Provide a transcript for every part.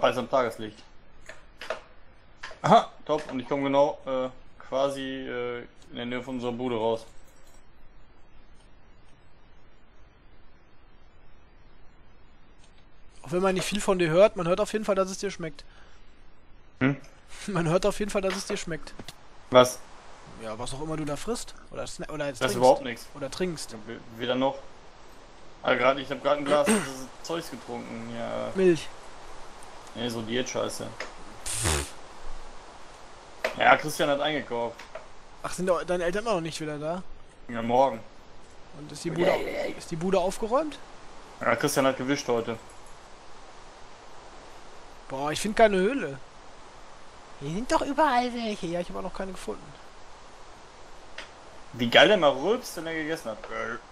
bald am Tageslicht. Aha, top. Und ich komme genau quasi in der Nähe von unserer Bude raus. Auch wenn man nicht viel von dir hört, man hört auf jeden Fall, dass es dir schmeckt. Hm? Man hört auf jeden Fall, dass es dir schmeckt. Was? Ja, was auch immer du da frisst. Oder jetzt Das trinkst. ist überhaupt nichts. Oder trinkst. Weder noch. Aber ich habe gerade ein Glas dieses Zeugs getrunken. Ja. Milch. Nee, so Diät-Scheiße. Ja, Christian hat eingekauft. Ach, sind deine Eltern immer noch nicht wieder da? Ja, morgen. Und ist die Bude aufgeräumt? Ja, Christian hat gewischt heute. Boah, ich finde keine Höhle. Hier sind doch überall welche. Ja, ich habe auch noch keine gefunden. Wie geil der mal rülpst, wenn er gegessen hat.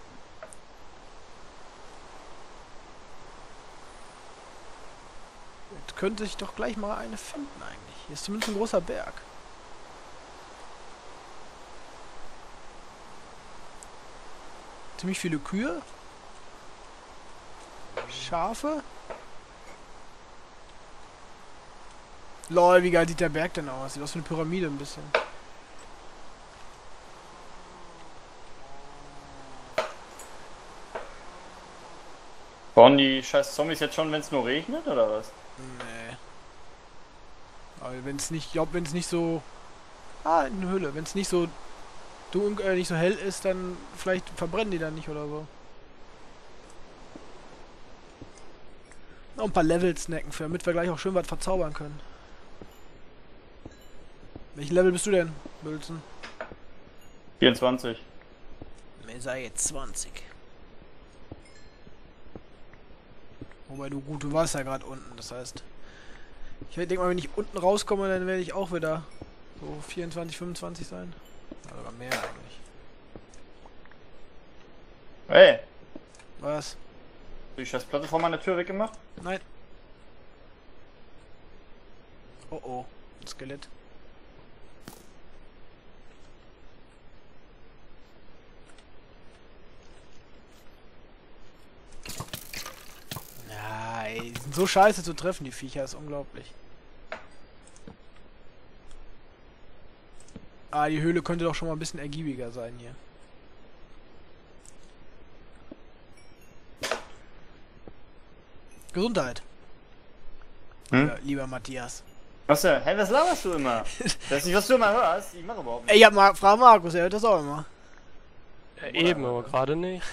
Jetzt könnte ich doch gleich mal eine finden eigentlich. Hier ist zumindest ein großer Berg. Ziemlich viele Kühe. Schafe. Lol, wie geil sieht der Berg denn aus? Sieht aus wie eine Pyramide ein bisschen. Bauen die scheiß Zombies jetzt schon, wenn es nur regnet, oder was? Nee. Aber wenn es nicht, wenn es nicht so... Ah, eine Höhle. Wenn es nicht so dunkel, nicht so hell ist, dann vielleicht verbrennen die dann nicht oder so. Noch ein paar Level snacken, damit wir gleich auch schön was verzaubern können. Welchen Level bist du denn, Bülzen? 24. Mir sei jetzt 20. Wobei du warst ja gerade unten, das heißt... Ich denke mal, wenn ich unten rauskomme, dann werde ich auch wieder so 24, 25 sein. Ja, sogar mehr eigentlich. Hey, Was? hast du die scheiß Platte vor meiner Tür weggemacht? Nein. Oh oh, ein Skelett. Ja, ey, die sind so scheiße zu treffen, die Viecher, ist unglaublich. Ah, die Höhle könnte doch schon mal ein bisschen ergiebiger sein hier. Gesundheit. Hm? Lieber Matthias. Was denn? Hey, was laberst du immer? Das ist nicht, was du immer hörst. Ich mache überhaupt Ey, nicht. frag Markus, er hört das auch immer. Ja, eben, aber gerade nicht.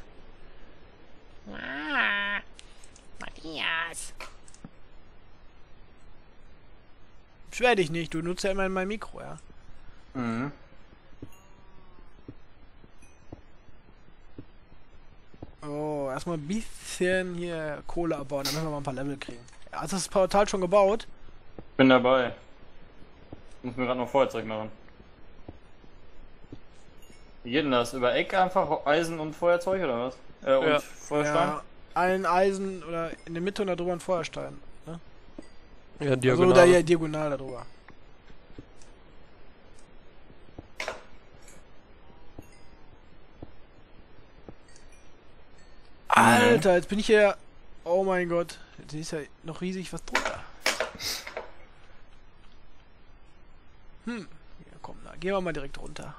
Matthias. Beschwer dich nicht, du nutzt ja immer mein Mikro, ja. Mhm. Oh, erstmal ein bisschen hier Kohle abbauen, damit wir mal ein paar Level kriegen. Ja, hast du das Portal schon gebaut? Bin dabei. Muss mir gerade noch Feuerzeug machen. Wie geht denn das? Über Eck einfach Eisen und Feuerzeug oder was? Und Ja. Feuerstein? Ja, ein Eisen oder in der Mitte und da drüber ein Feuerstein. Ne? Ja, Also diagonal. da hier diagonal da drüber. Alter, jetzt bin ich hier... Oh mein Gott. Jetzt ist ja noch riesig was drunter. Ja, komm, da gehen wir mal direkt runter.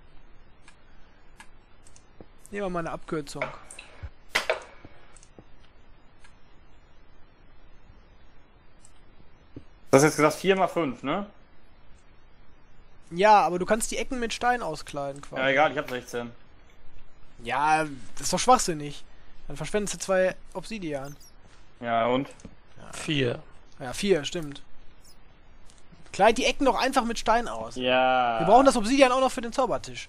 Nehmen wir mal eine Abkürzung. Du hast jetzt gesagt 4 mal 5, ne? Ja, aber du kannst die Ecken mit Stein auskleiden quasi. Ja, egal, ich hab 16. Ja, das ist doch schwachsinnig. Dann verschwendest du 2 Obsidian. Ja, und? 4. Ja, 4, stimmt. Kleid die Ecken doch einfach mit Stein aus. Ja. Wir brauchen das Obsidian auch noch für den Zaubertisch.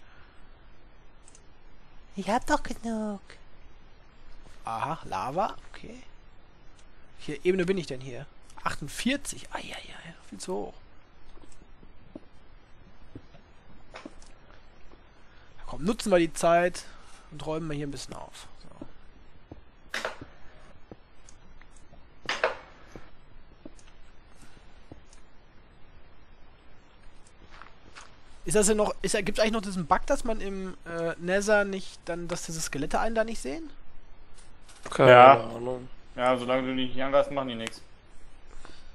Ich hab doch genug. Aha, Lava, okay. Welche Ebene bin ich denn hier? 48. Eieiei, viel zu hoch. Na komm, nutzen wir die Zeit und räumen wir hier ein bisschen auf. So. Ist das denn noch, gibt es eigentlich noch diesen Bug, dass man im Nether nicht, dann, dass diese Skelette einen da nicht sehen? Keine Ja. Ahnung. Ja, solange du die nicht angreifst, machen die nichts.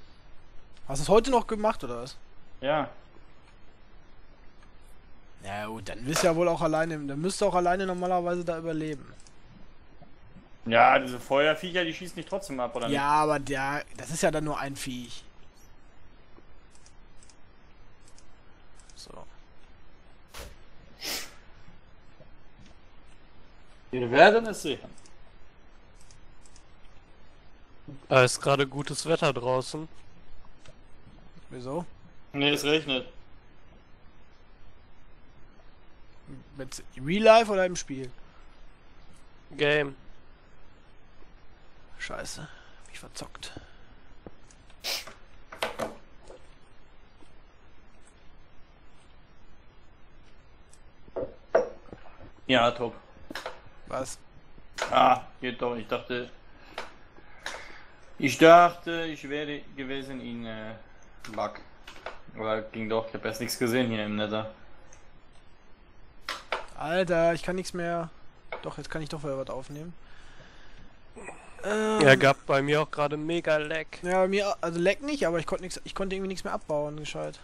Hast du es heute noch gemacht, oder was? Ja. Ja gut, dann bist du ja wohl auch alleine, dann müsst du auch alleine normalerweise da überleben. Ja, diese Feuerviecher, die schießen dich trotzdem ab, oder Ja, aber das ist ja dann nur ein Viech. So. Wir werden es sehen. Ist gerade gutes Wetter draußen. Wieso? Nee, es regnet. Mit Real Life oder im Spiel? Game. Scheiße. Hab ich verzockt. Ja, top. Was? Ah, geht doch. Ich dachte, ich wäre gewesen in Bug. Aber ging doch. Ich habe erst nichts gesehen hier im Nether. Alter, ich kann nichts mehr. Doch, jetzt kann ich doch wieder was aufnehmen. Ja, gab bei mir auch gerade mega Lag. Ja, bei mir, also leck nicht, aber ich konnte irgendwie nichts mehr abbauen, gescheit.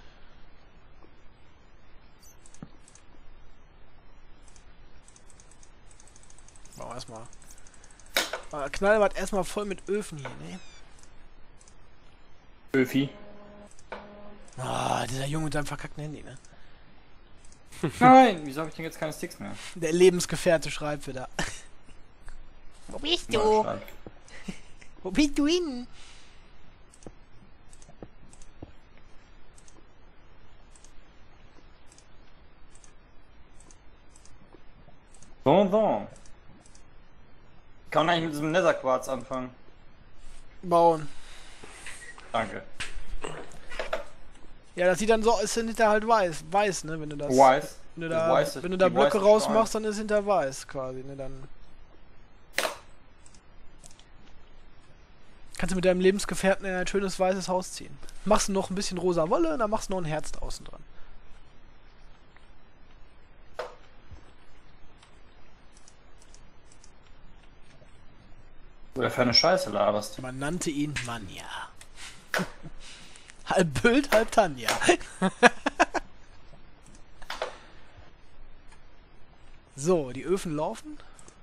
Machen wir erstmal. Knallen wir erstmal voll mit Öfen hier, ne? Öfi. Ah, dieser Junge mit seinem verkackten Handy, ne? Nein, wieso habe ich denn jetzt keine Sticks mehr? Der Lebensgefährte schreibt wieder. Wo bist du? Schade. Wo bist du hin? So. Kann man eigentlich mit diesem Netherquarz anfangen? Bauen. Danke. Ja, das sieht dann so, ist hinter halt weiß, ne, wenn du das... Weiß. Wenn du Die da, weiße- wenn du da die Blöcke weiße rausmachst, dann ist hinter weiß quasi, ne, dann... Kannst du mit deinem Lebensgefährten in ein schönes weißes Haus ziehen. Machst du noch ein bisschen rosa Wolle und dann machst du noch ein Herz draußen dran. Oder für eine Scheiße laberst. Man nannte ihn Manja. Halb Bild, halb Tanja. So, die Öfen laufen.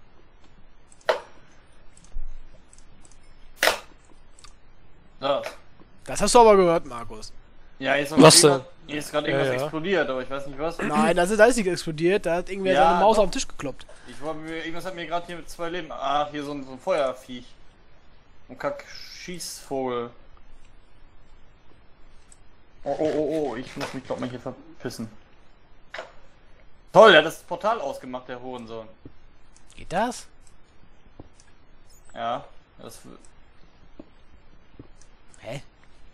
Das. Das hast du aber gehört, Markus. Ja, hier ist, Was denn? hier ist gerade irgendwas Ja, ja. explodiert, aber ich weiß nicht was. Nein, da ist nicht explodiert. Da hat irgendwer Ja, seine Maus doch. auf den Tisch gekloppt. Irgendwas hat mir gerade hier mit 2 Leben. Ach, hier so ein Feuerviech. Ein Kack-Schießvogel. Oh, ich muss mich, glaub mal, hier verpissen. Toll, der hat das Portal ausgemacht, der Hurensohn. Geht das? Ja, das... Hä?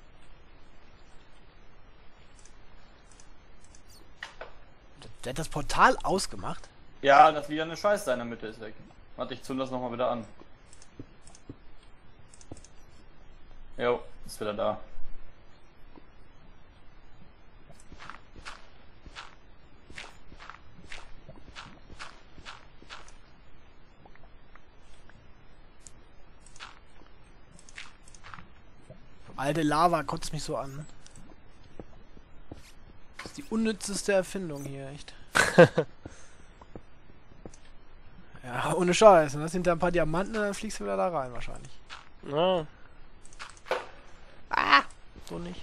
Der hat das Portal ausgemacht? Ja, das wieder eine Scheiße in der Mitte ist weg. Warte, ich zünde das nochmal wieder an. Jo, ist wieder da. Alte Lava, kotzt mich so an. Das ist die unnützeste Erfindung hier, echt. Ja, ohne Scheiß. Und das sind da ein paar Diamanten und dann fliegst du wieder da rein wahrscheinlich. Ja. Ah! So nicht.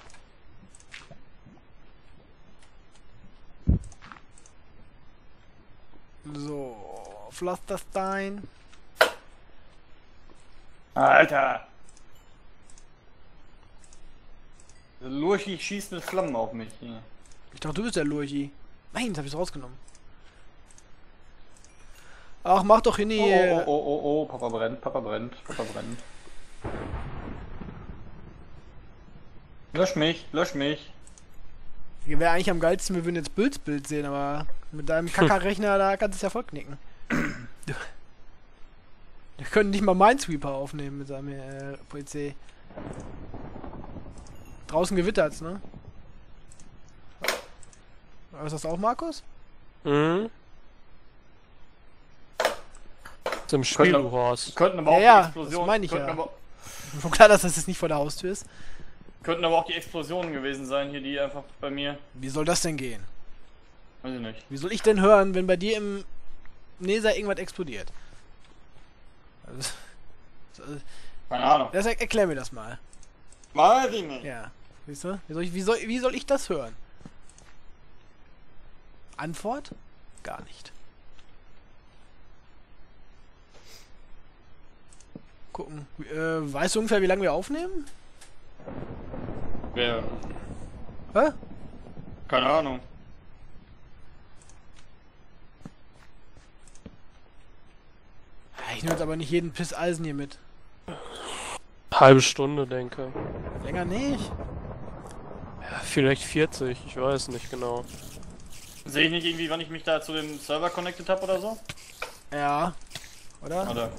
So, Pflasterstein. Alter! Der Lurchi schießt mit Flammen auf mich hier. Ich dachte, du bist der Lurchi. Nein, jetzt hab ich's rausgenommen. Ach, mach doch hin hier. Oh, Papa brennt. Lösch mich. Wäre eigentlich am geilsten, wir würden jetzt Bilds Bild sehen, aber mit deinem Kackerrechner, da kannst du es ja voll knicken. Wir können nicht mal Minesweeper aufnehmen mit seinem PC. Draußen gewittert's, ne? Ist das auch Markus? Mhm. Zum Spiel, Könnte- du Horst. Könnten aber auch Ja, die Explosion. das meine ich könnten ja. aber- Schon klar, dass das jetzt nicht vor der Haustür ist. Könnten aber auch die Explosionen gewesen sein hier, die einfach bei mir. Wie soll das denn gehen? Weiß ich nicht. Wie soll ich denn hören, wenn bei dir im Nether irgendwas explodiert? Also, Keine Ahnung. erklär mir das mal. Weiß ich nicht. Ja. Siehst du? Wie soll ich das hören? Antwort? Gar nicht. Gucken. Weißt du ungefähr, wie lange wir aufnehmen? Wer? Hä? Keine Ahnung. Ich nehme jetzt aber nicht jeden Piss Eisen hier mit. Halbe Stunde, denke. Länger nicht. Ja, vielleicht 40, ich weiß nicht genau. Sehe ich nicht irgendwie, wann ich mich da zu dem Server connected habe oder so? Ja. Oder? Oder?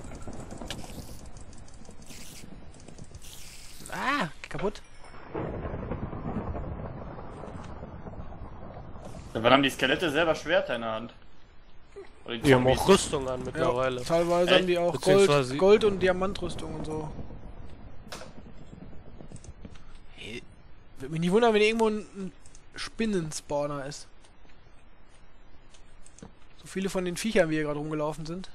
Ah, kaputt. Wann haben die Skelette selber Schwerter in der Hand? Oder Die haben Zombies? auch Rüstung an mittlerweile. Ja, teilweise Echt? haben die auch Beziehungsweise- Gold und Diamantrüstung und so. Hey, würde mich nicht wundern, wenn irgendwo ein Spinnenspawner ist. So viele von den Viechern, wie hier gerade rumgelaufen sind.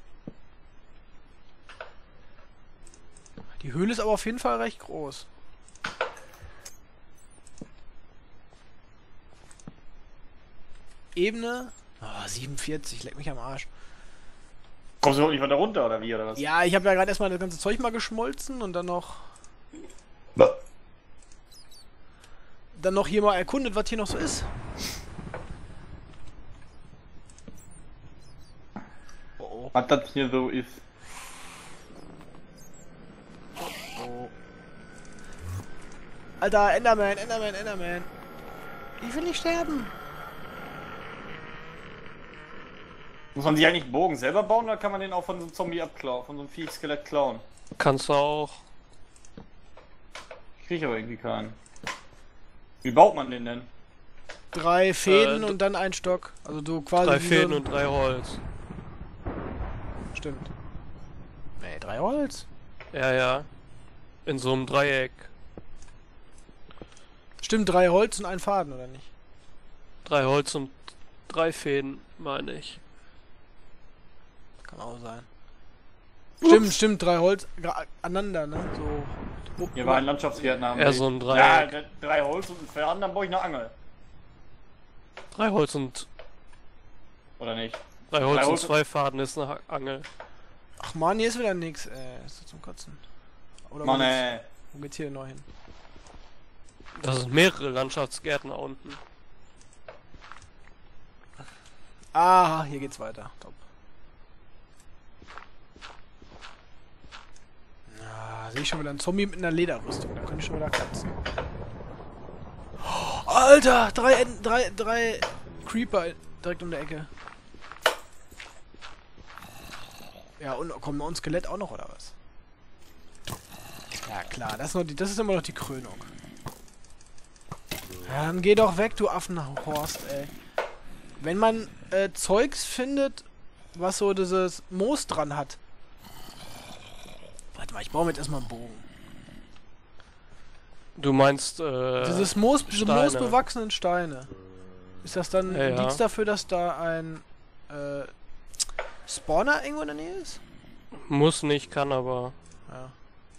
Die Höhle ist aber auf jeden Fall recht groß. Ebene? Oh, 47, leck mich am Arsch. Kommst du überhaupt nicht weiter runter oder wie oder was? Ja, ich habe ja gerade erstmal das ganze Zeug mal geschmolzen und dann noch hier mal erkundet, was hier noch so ist. Was das hier so ist. Alter, Enderman. Ich will nicht sterben. Muss man sich eigentlich Bogen selber bauen oder kann man den auch von so einem Zombie abklauen, von so einem Viech-Skelett klauen? Kannst du auch. Ich krieg aber irgendwie keinen. Wie baut man den denn? 3 Fäden und dann ein Stock. Also du quasi 3 wie Fäden so und 3 Holz. Stimmt. Nee, 3 Holz. Ja, ja. In so einem Dreieck. Stimmt, 3 Holz und ein Faden, oder nicht? 3 Holz und 3 Fäden, meine ich. Kann auch sein. Stimmt, 3 Holz aneinander, ne? So. Hier war ein Landschaftsgärtner. Eher so ein Dreieck. Ja, 3 Holz und für anderen baue ich eine Angel. 3 Holz und Oder nicht? 3 Holz und Holz- 2 Faden ist eine Angel. Ach man, hier ist wieder nix. Ist das zum Kotzen. Oder Mann, wo geht's hier neu hin? Das sind mehrere Landschaftsgärten unten. Ah, hier geht's weiter. Top. Na, sehe ich schon wieder einen Zombie mit einer Lederrüstung. Da kann ich schon wieder kratzen. Oh, Alter! Drei Creeper direkt um der Ecke. Ja, und kommt noch ein Skelett auch noch, oder was? Ja klar, das ist immer noch die Krönung. Ja, dann geh doch weg, du Affenhorst, ey. Wenn man Zeugs findet, was so dieses Moos dran hat. Warte mal, ich baue mir jetzt erstmal einen Bogen. Du meinst, Diese Steine. moosbewachsenen Steine. Ist das dann Ja, ein ja. Indiz dafür, dass da ein Spawner irgendwo in der Nähe ist? Muss nicht, kann aber. Ja.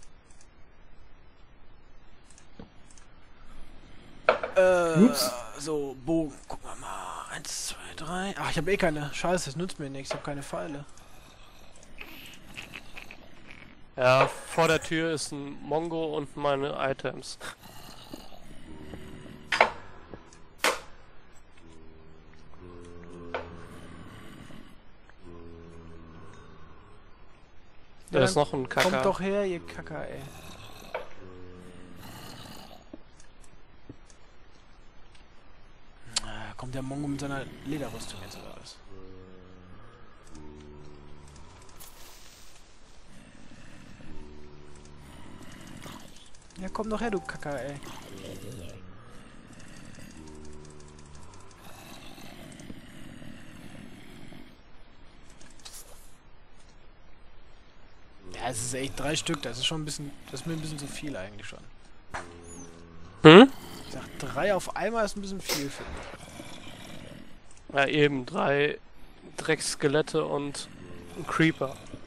So, Bogen. Gucken wir mal. 1, 2, 3. Ach, ich habe eh keine. Scheiße, das nützt mir nichts. Ich habe keine Pfeile. Ja, vor der Tür ist ein Mongo und meine Items. Da Ja, ist noch ein Kacker. Kommt doch her, ihr Kacker, ey. Kommt der Mongo mit seiner Lederrüstung jetzt oder was? Ja, komm doch her, du Kacker, ey. Ja, es ist echt 3 Stück, das ist schon ein bisschen, das ist mir ein bisschen zu viel eigentlich schon. 3 auf einmal ist ein bisschen viel, finde ich. Ja, eben, 3 Dreckskelette und ein Creeper.